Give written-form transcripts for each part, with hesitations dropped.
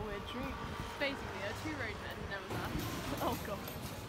weird drink. Basically, there are two roadmen and there was us. Oh god.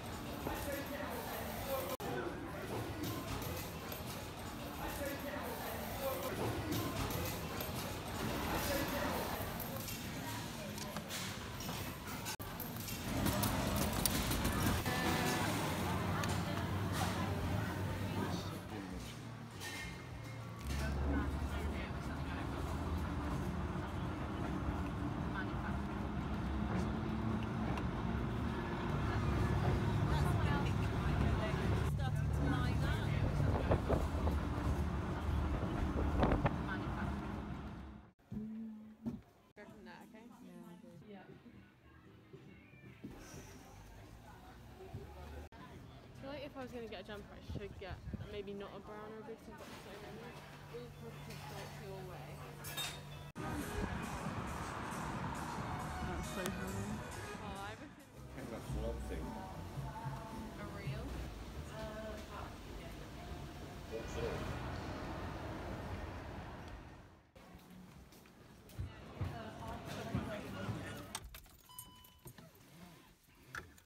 I feel like if I was going to get a jumper, I should get maybe not a brown or a big box or your way. That's so hungry.